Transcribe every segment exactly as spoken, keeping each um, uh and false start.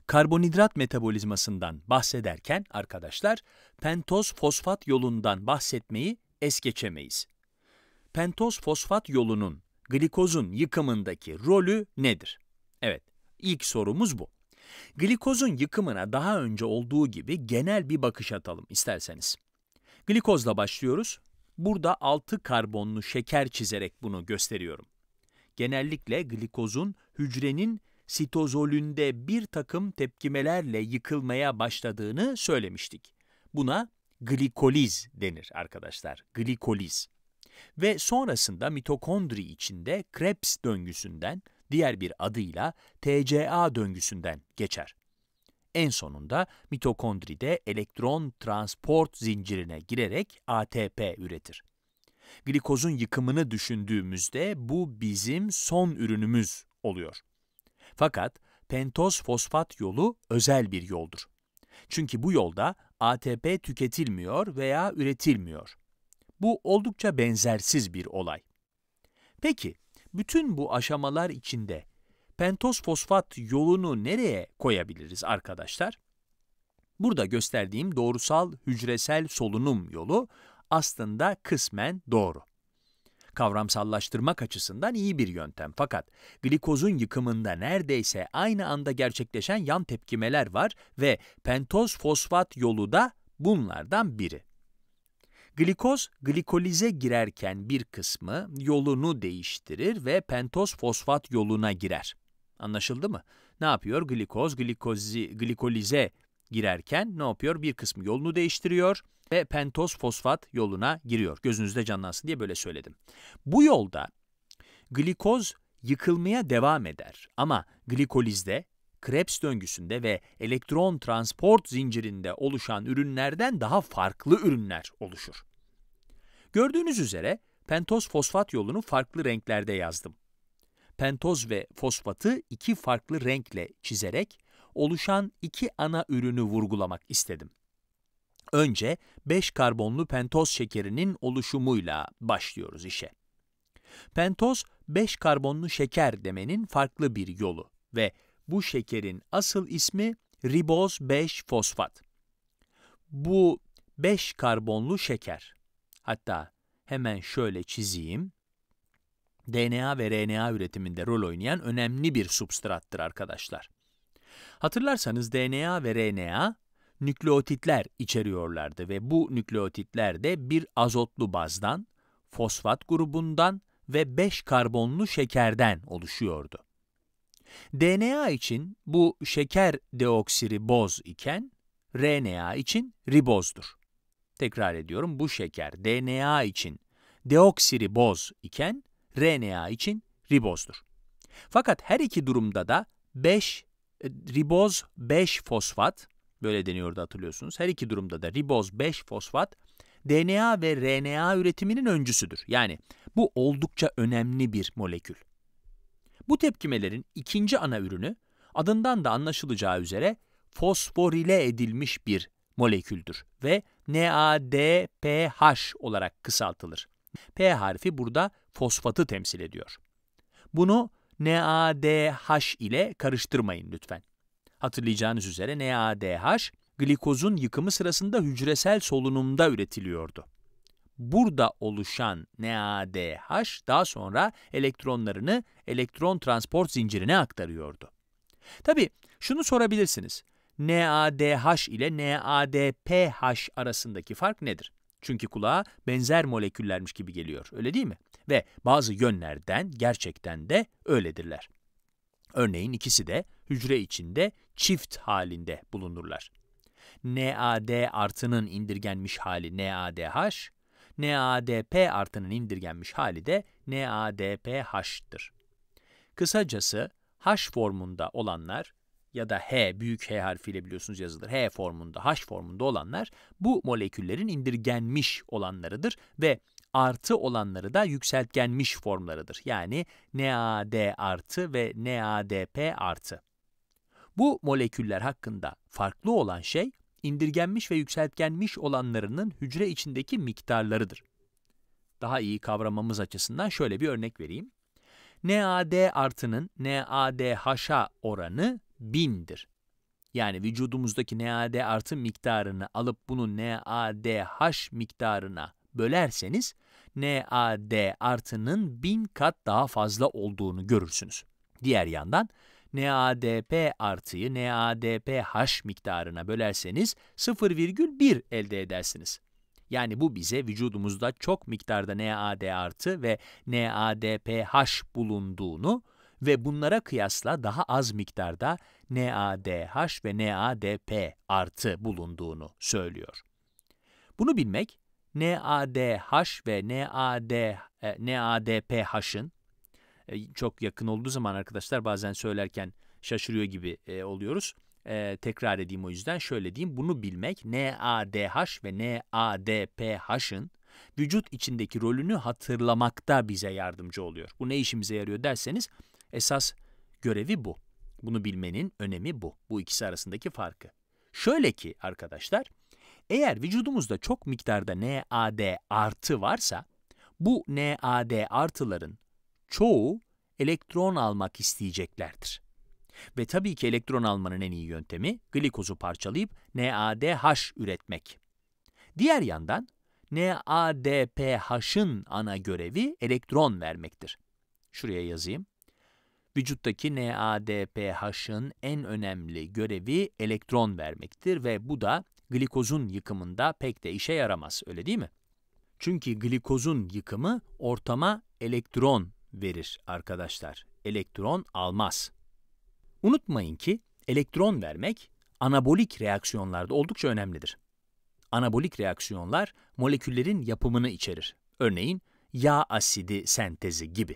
Karbonhidrat metabolizmasından bahsederken arkadaşlar, pentoz fosfat yolundan bahsetmeyi es geçemeyiz. Pentoz fosfat yolunun glikozun yıkımındaki rolü nedir? Evet, ilk sorumuz bu. Glikozun yıkımına daha önce olduğu gibi genel bir bakış atalım isterseniz. Glikozla başlıyoruz. Burada altı karbonlu şeker çizerek bunu gösteriyorum. Genellikle glikozun hücrenin sitozolünde bir takım tepkimelerle yıkılmaya başladığını söylemiştik. Buna glikoliz denir arkadaşlar, glikoliz. Ve sonrasında mitokondri içinde Krebs döngüsünden, diğer bir adıyla T C A döngüsünden geçer. En sonunda mitokondride elektron transport zincirine girerek A T P üretir. Glikozun yıkımını düşündüğümüzde bu bizim son ürünümüz oluyor. Fakat pentoz fosfat yolu özel bir yoldur. Çünkü bu yolda A T P tüketilmiyor veya üretilmiyor. Bu oldukça benzersiz bir olay. Peki, bütün bu aşamalar içinde pentoz fosfat yolunu nereye koyabiliriz arkadaşlar? Burada gösterdiğim doğrusal hücresel solunum yolu aslında kısmen doğru. Kavramsallaştırmak açısından iyi bir yöntem fakat glikozun yıkımında neredeyse aynı anda gerçekleşen yan tepkimeler var ve pentoz fosfat yolu da bunlardan biri. Glikoz, glikolize girerken bir kısmı yolunu değiştirir ve pentoz fosfat yoluna girer. Anlaşıldı mı? Ne yapıyor? Glikoz, glikozi, glikolize girerken ne yapıyor? Bir kısmı yolunu değiştiriyor ve pentoz fosfat yoluna giriyor. Gözünüzde canlansın diye böyle söyledim. Bu yolda glikoz yıkılmaya devam eder ama glikolizde, Krebs döngüsünde ve elektron transport zincirinde oluşan ürünlerden daha farklı ürünler oluşur. Gördüğünüz üzere pentoz fosfat yolunu farklı renklerde yazdım. Pentoz ve fosfatı iki farklı renkle çizerek oluşan iki ana ürünü vurgulamak istedim. Önce beş karbonlu pentoz şekerinin oluşumuyla başlıyoruz işe. Pentoz, beş karbonlu şeker demenin farklı bir yolu ve bu şekerin asıl ismi riboz beş fosfat. Bu beş karbonlu şeker, hatta hemen şöyle çizeyim, D N A ve R N A üretiminde rol oynayan önemli bir substrattır arkadaşlar. Hatırlarsanız D N A ve R N A nükleotitler içeriyorlardı ve bu nükleotitler de bir azotlu bazdan, fosfat grubundan ve beş karbonlu şekerden oluşuyordu. D N A için bu şeker deoksiriboz iken R N A için ribozdur. Tekrar ediyorum, bu şeker D N A için deoksiriboz iken R N A için ribozdur. Fakat her iki durumda da beş riboz beş fosfat, böyle deniyordu hatırlıyorsunuz. Her iki durumda da riboz beş fosfat D N A ve R N A üretiminin öncüsüdür. Yani bu oldukça önemli bir molekül. Bu tepkimelerin ikinci ana ürünü, adından da anlaşılacağı üzere fosforile edilmiş bir moleküldür ve N A D P H olarak kısaltılır. P harfi burada fosfatı temsil ediyor. Bunu N A D H ile karıştırmayın lütfen. Hatırlayacağınız üzere N A D H, glikozun yıkımı sırasında hücresel solunumda üretiliyordu. Burada oluşan N A D H daha sonra elektronlarını elektron transport zincirine aktarıyordu. Tabii şunu sorabilirsiniz. N A D H ile N A D P H arasındaki fark nedir? Çünkü kulağa benzer moleküllermiş gibi geliyor, öyle değil mi? Ve bazı yönlerden gerçekten de öyledirler. Örneğin ikisi de hücre içinde çift halinde bulunurlar. N A D artının indirgenmiş hali N A D H, N A D P artının indirgenmiş hali de N A D P H'tır. Kısacası H formunda olanlar ya da H, büyük H harfiyle biliyorsunuz yazılır, H formunda, H formunda olanlar bu moleküllerin indirgenmiş olanlarıdır ve artı olanları da yükseltgenmiş formlarıdır. Yani N A D artı ve N A D P artı. Bu moleküller hakkında farklı olan şey, indirgenmiş ve yükseltgenmiş olanlarının hücre içindeki miktarlarıdır. Daha iyi kavramamız açısından şöyle bir örnek vereyim. N A D artının N A D H'a oranı bindir. Yani vücudumuzdaki N A D artı miktarını alıp bunu N A D H miktarına bölerseniz N A D artının bin kat daha fazla olduğunu görürsünüz. Diğer yandan N A D P artıyı N A D P H miktarına bölerseniz sıfır virgül bir elde edersiniz. Yani bu bize vücudumuzda çok miktarda N A D artı ve N A D P H bulunduğunu ve bunlara kıyasla daha az miktarda N A D H ve N A D P artı bulunduğunu söylüyor. Bunu bilmek, N A D H ve N A D, e, N A D P H'ın e, çok yakın olduğu zaman arkadaşlar bazen söylerken şaşırıyor gibi e, oluyoruz. E, tekrar edeyim o yüzden şöyle diyeyim. Bunu bilmek, N A D H ve N A D P H'ın vücut içindeki rolünü hatırlamakta bize yardımcı oluyor. Bu ne işimize yarıyor derseniz, esas görevi bu. Bunu bilmenin önemi bu. Bu ikisi arasındaki farkı. Şöyle ki arkadaşlar, eğer vücudumuzda çok miktarda N A D artı varsa, bu N A D artıların çoğu elektron almak isteyeceklerdir. Ve tabii ki elektron almanın en iyi yöntemi glikozu parçalayıp N A D H üretmek. Diğer yandan N A D P H'ın ana görevi elektron vermektir. Şuraya yazayım. Vücuttaki N A D P H'ın en önemli görevi elektron vermektir ve bu da glikozun yıkımında pek de işe yaramaz, öyle değil mi? Çünkü glikozun yıkımı ortama elektron verir arkadaşlar. Elektron almaz. Unutmayın ki elektron vermek anabolik reaksiyonlarda oldukça önemlidir. Anabolik reaksiyonlar moleküllerin yapımını içerir. Örneğin yağ asidi sentezi gibi.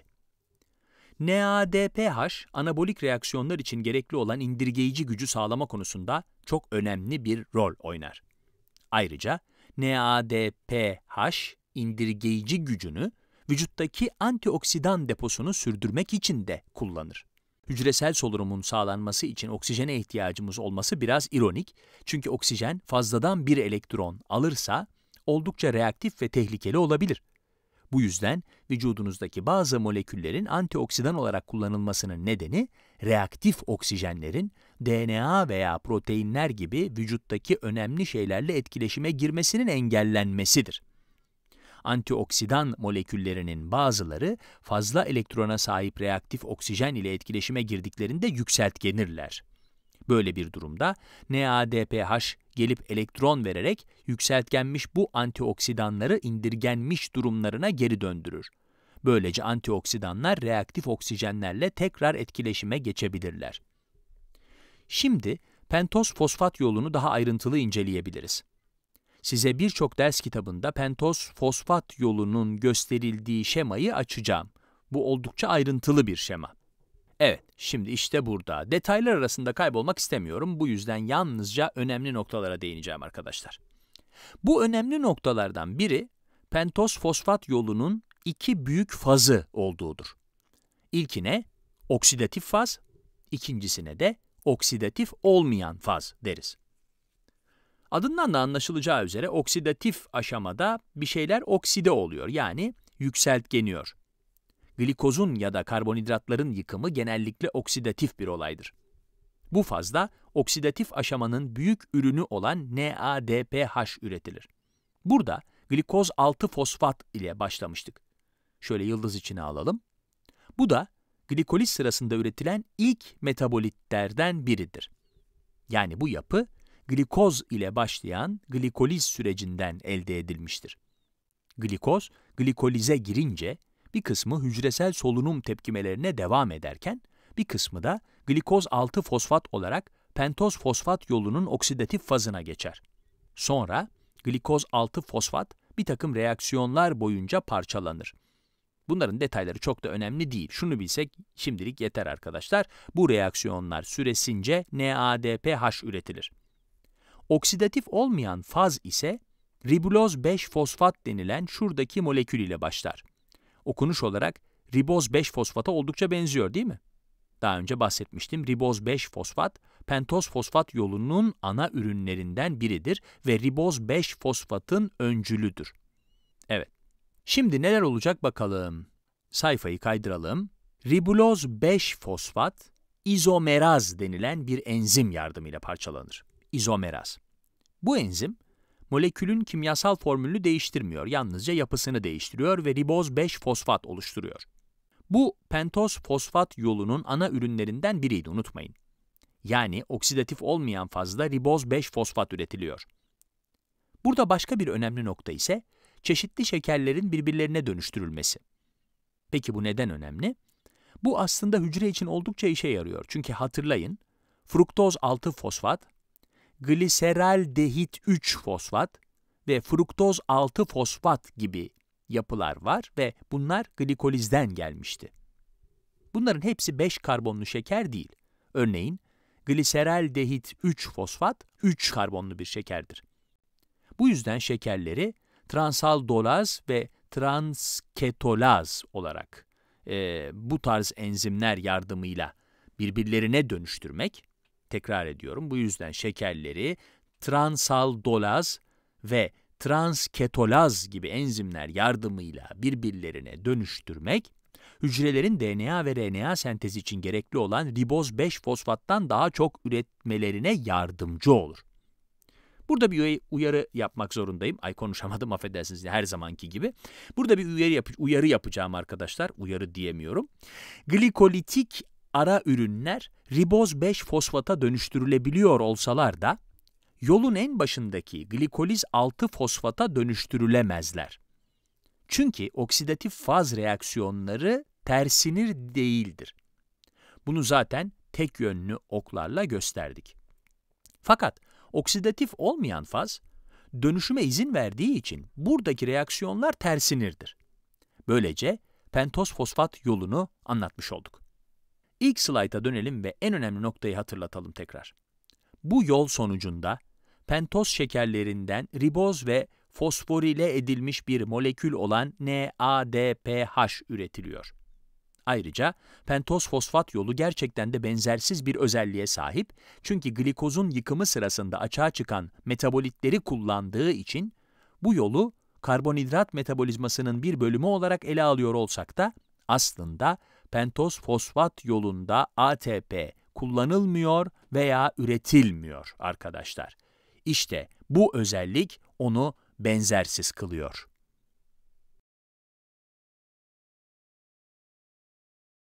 N A D P H, anabolik reaksiyonlar için gerekli olan indirgeyici gücü sağlama konusunda çok önemli bir rol oynar. Ayrıca N A D P H, indirgeyici gücünü vücuttaki antioksidan deposunu sürdürmek için de kullanır. Hücresel solunumun sağlanması için oksijene ihtiyacımız olması biraz ironik, çünkü oksijen fazladan bir elektron alırsa oldukça reaktif ve tehlikeli olabilir. Bu yüzden vücudunuzdaki bazı moleküllerin antioksidan olarak kullanılmasının nedeni, reaktif oksijenlerin D N A veya proteinler gibi vücuttaki önemli şeylerle etkileşime girmesinin engellenmesidir. Antioksidan moleküllerinin bazıları fazla elektrona sahip reaktif oksijen ile etkileşime girdiklerinde yükseltgenirler. Böyle bir durumda N A D P H gelip elektron vererek yükseltgenmiş bu antioksidanları indirgenmiş durumlarına geri döndürür. Böylece antioksidanlar reaktif oksijenlerle tekrar etkileşime geçebilirler. Şimdi pentoz fosfat yolunu daha ayrıntılı inceleyebiliriz. Size birçok ders kitabında pentoz fosfat yolunun gösterildiği şemayı açacağım. Bu oldukça ayrıntılı bir şema. Evet, şimdi işte burada. Detaylar arasında kaybolmak istemiyorum. Bu yüzden yalnızca önemli noktalara değineceğim arkadaşlar. Bu önemli noktalardan biri, pentoz fosfat yolunun iki büyük fazı olduğudur. İlkine oksidatif faz, ikincisine de oksidatif olmayan faz deriz. Adından da anlaşılacağı üzere oksidatif aşamada bir şeyler okside oluyor, yani yükseltgeniyor. Glikozun ya da karbonhidratların yıkımı genellikle oksidatif bir olaydır. Bu fazda oksidatif aşamanın büyük ürünü olan N A D P H üretilir. Burada glikoz altı fosfat ile başlamıştık. Şöyle yıldız içine alalım. Bu da glikoliz sırasında üretilen ilk metabolitlerden biridir. Yani bu yapı glikoz ile başlayan glikoliz sürecinden elde edilmiştir. Glikoz, glikolize girince bir kısmı hücresel solunum tepkimelerine devam ederken, bir kısmı da glikoz altı fosfat olarak pentoz fosfat yolunun oksidatif fazına geçer. Sonra glikoz altı fosfat bir takım reaksiyonlar boyunca parçalanır. Bunların detayları çok da önemli değil. Şunu bilsek şimdilik yeter arkadaşlar. Bu reaksiyonlar süresince N A D P H üretilir. Oksidatif olmayan faz ise riboz beş fosfat denilen şuradaki molekül ile başlar. Okunuş olarak riboz beş fosfata oldukça benziyor değil mi? Daha önce bahsetmiştim. Riboz beş fosfat, pentoz fosfat yolunun ana ürünlerinden biridir ve riboz beş fosfatın öncülüdür. Evet. Şimdi neler olacak bakalım. Sayfayı kaydıralım. Riboz beş fosfat izomeraz denilen bir enzim yardımıyla parçalanır. İzomeraz. Bu enzim, molekülün kimyasal formülünü değiştirmiyor, yalnızca yapısını değiştiriyor ve riboz beş fosfat oluşturuyor. Bu pentoz fosfat yolunun ana ürünlerinden biriydi, unutmayın. Yani oksidatif olmayan fazda riboz beş fosfat üretiliyor. Burada başka bir önemli nokta ise çeşitli şekerlerin birbirlerine dönüştürülmesi. Peki bu neden önemli? Bu aslında hücre için oldukça işe yarıyor. Çünkü hatırlayın, fruktoz altı fosfat, gliseraldehit üç fosfat ve fruktoz altı fosfat gibi yapılar var ve bunlar glikolizden gelmişti. Bunların hepsi beş karbonlu şeker değil. Örneğin, gliseraldehit üç fosfat üç karbonlu bir şekerdir. Bu yüzden şekerleri transaldolaz ve transketolaz olarak e, bu tarz enzimler yardımıyla birbirlerine dönüştürmek, tekrar ediyorum, bu yüzden şekerleri transaldolaz ve transketolaz gibi enzimler yardımıyla birbirlerine dönüştürmek, hücrelerin D N A ve R N A sentezi için gerekli olan riboz beş fosfattan daha çok üretmelerine yardımcı olur. Burada bir uyarı yapmak zorundayım. Ay konuşamadım, affedersiniz, her zamanki gibi. Burada bir uyarı, yap uyarı yapacağım arkadaşlar. Uyarı diyemiyorum. Glikolitik ara ürünler riboz beş fosfata dönüştürülebiliyor olsalar da yolun en başındaki glikoliz altı fosfata dönüştürülemezler. Çünkü oksidatif faz reaksiyonları tersinir değildir. Bunu zaten tek yönlü oklarla gösterdik. Fakat oksidatif olmayan faz, dönüşüme izin verdiği için buradaki reaksiyonlar tersinirdir. Böylece pentoz fosfat yolunu anlatmış olduk. İlk slayta dönelim ve en önemli noktayı hatırlatalım tekrar. Bu yol sonucunda pentoz şekerlerinden riboz ve fosforile edilmiş bir molekül olan N A D P H üretiliyor. Ayrıca pentoz fosfat yolu gerçekten de benzersiz bir özelliğe sahip, çünkü glikozun yıkımı sırasında açığa çıkan metabolitleri kullandığı için bu yolu karbonhidrat metabolizmasının bir bölümü olarak ele alıyor olsak da aslında pentoz fosfat yolunda A T P kullanılmıyor veya üretilmiyor arkadaşlar. İşte bu özellik onu benzersiz kılıyor.